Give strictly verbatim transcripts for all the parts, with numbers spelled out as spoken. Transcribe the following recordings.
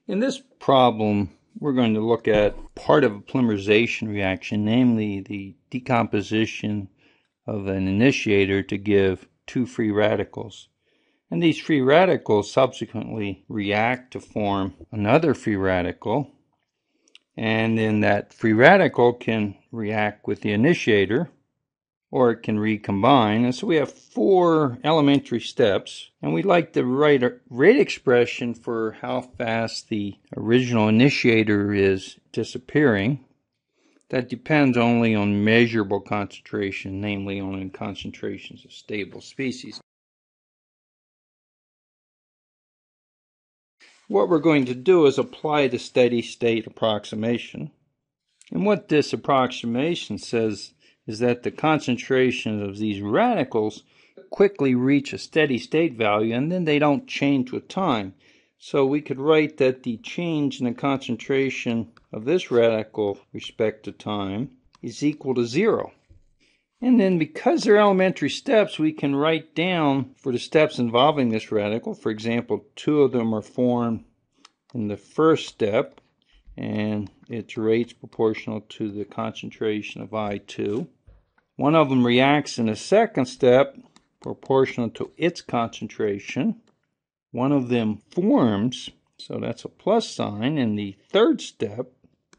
In this problem, we're going to look at part of a polymerization reaction, namely the decomposition of an initiator to give two free radicals. And these free radicals subsequently react to form another free radical, and then that free radical can react with the initiator, or it can recombine. And so we have four elementary steps, and we'd like to write a rate expression for how fast the original initiator is disappearing. That depends only on measurable concentration, namely on concentrations of stable species. What we're going to do is apply the steady state approximation. And what this approximation says is that the concentration of these radicals quickly reach a steady state value, and then they don't change with time. So we could write that the change in the concentration of this radical with respect to time is equal to zero. And then because they're elementary steps, we can write down for the steps involving this radical. For example, two of them are formed in the first step, and its rate's proportional to the concentration of I two. One of them reacts in the second step, proportional to its concentration. One of them forms, so that's a plus sign, in the third step.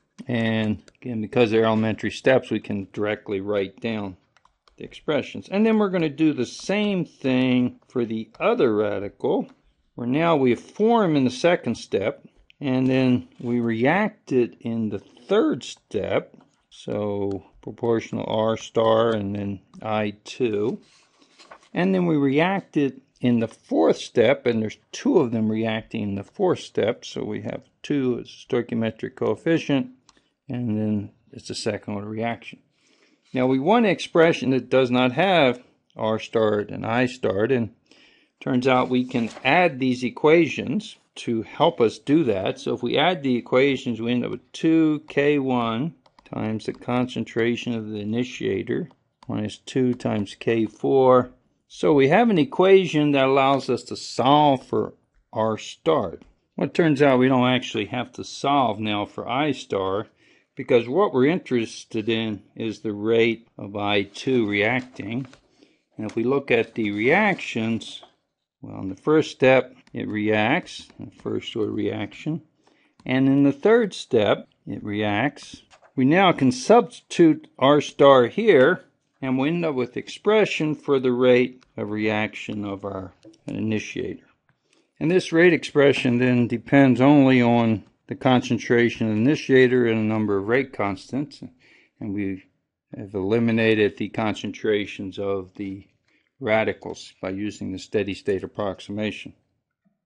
And again, because they're elementary steps, we can directly write down the expressions. And then we're going to do the same thing for the other radical, where now we form in the second step, and then we react it in the third step. So proportional R star and then I two. And then we react it in the fourth step, and there's two of them reacting in the fourth step. So we have two as a stoichiometric coefficient, and then it's a second order reaction. Now we want an expression that does not have R starred and I starred, and turns out we can add these equations to help us do that. So if we add the equations, we end up with two K one times the concentration of the initiator minus two times K four. So we have an equation that allows us to solve for R star. Well, it turns out we don't actually have to solve now for I star, because what we're interested in is the rate of I two reacting. And if we look at the reactions, well, in the first step, it reacts, the first order reaction. And in the third step, it reacts. We now can substitute R star here, and we end up with expression for the rate of reaction of our initiator. And this rate expression then depends only on the concentration of the initiator and a number of rate constants. And we have eliminated the concentrations of the radicals by using the steady state approximation.